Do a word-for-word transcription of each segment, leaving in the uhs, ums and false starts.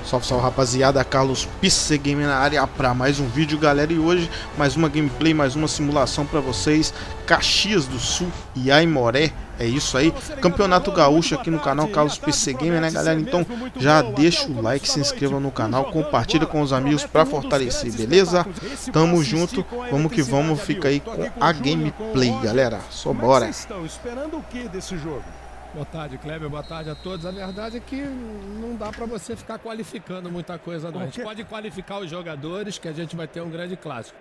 Salve, salve, rapaziada, Carlos P C Game na área para mais um vídeo, galera. E hoje mais uma gameplay, mais uma simulação para vocês. Caxias do Sul e Aimoré, é isso aí. Campeonato Gaúcho aqui no canal Carlos P C Game, né, galera? Então já deixa o like, se inscreva no canal, compartilha com os amigos para fortalecer, beleza? Tamo junto, vamos que vamos, fica aí com a gameplay, galera. Só bora. Vocês estão esperando o que desse jogo? Boa tarde, Kleber. Boa tarde a todos. A verdade é que não dá para você ficar qualificando muita coisa, não. A gente pode qualificar os jogadores, que a gente vai ter um grande clássico.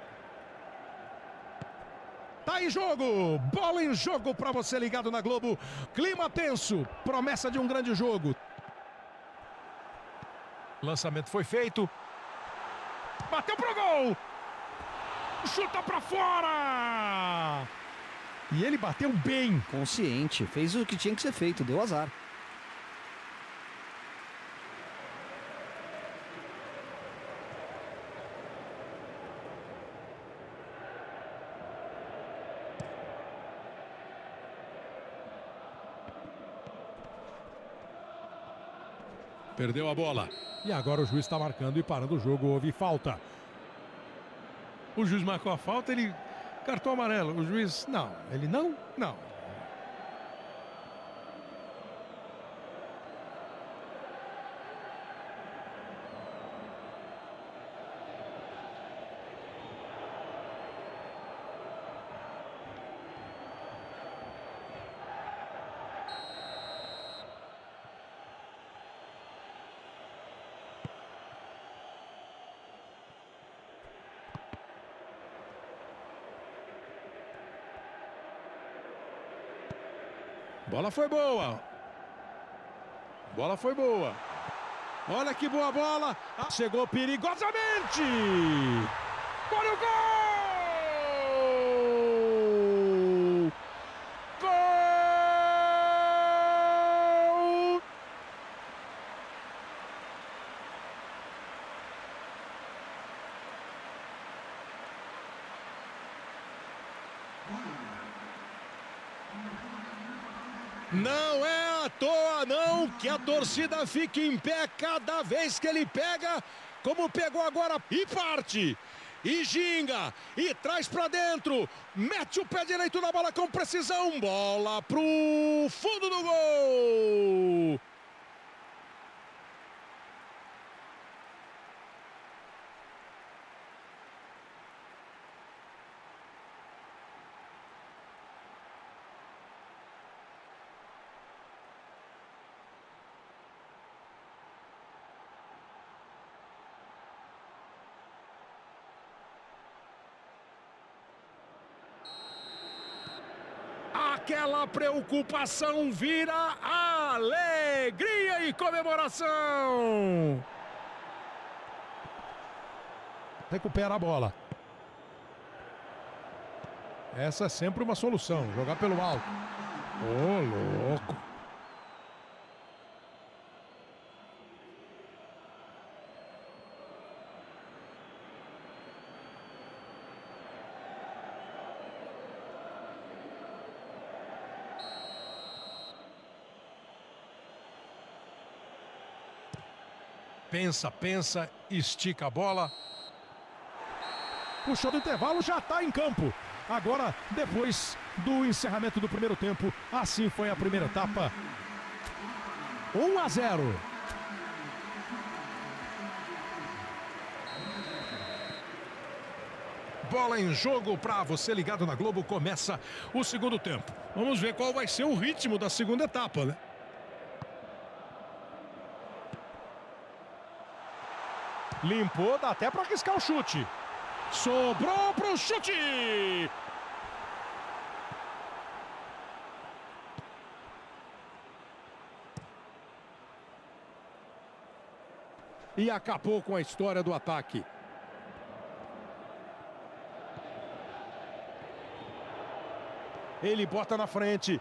Tá em jogo! Bola em jogo para você ligado na Globo. Clima tenso. Promessa de um grande jogo. Lançamento foi feito. Bateu pro gol! Chuta para fora! E ele bateu bem. Consciente, fez o que tinha que ser feito, deu azar. Perdeu a bola. E agora o juiz está marcando e parando o jogo. Houve falta. O juiz marcou a falta, ele... Cartão amarelo, o juiz... Não, ele não? Não. Bola foi boa. Bola foi boa. Olha que boa bola. Chegou perigosamente. Olha o gol! Gol! Não é à toa, não, que a torcida fica em pé cada vez que ele pega, como pegou agora, e parte, e ginga, e traz pra dentro, mete o pé direito na bola com precisão, bola pro fundo do gol! Aquela preocupação vira alegria e comemoração. Recupera a bola. Essa é sempre uma solução, jogar pelo alto. Ô, louco. Pensa, pensa, estica a bola. Puxou do intervalo, já está em campo. Agora, depois do encerramento do primeiro tempo, assim foi a primeira etapa. um a zero. Bola em jogo para você ligado na Globo. Começa o segundo tempo. Vamos ver qual vai ser o ritmo da segunda etapa, né? Limpou, dá até para arriscar o chute. Sobrou pro chute. E acabou com a história do ataque. Ele bota na frente.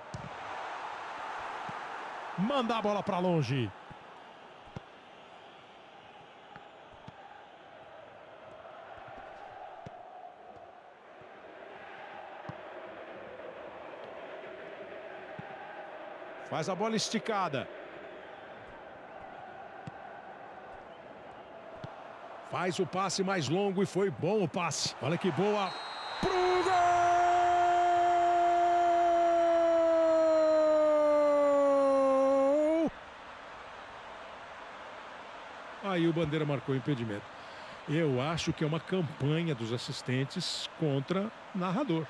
Manda a bola para longe. Faz a bola esticada. Faz o passe mais longo e foi bom o passe. Olha que boa. Pro gol! Aí o Bandeira marcou o impedimento. Eu acho que é uma campanha dos assistentes contra o narrador.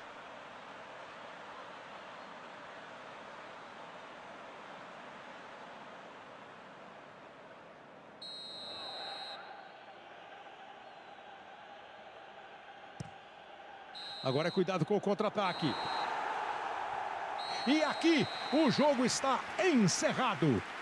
Agora é cuidado com o contra-ataque. E aqui o jogo está encerrado.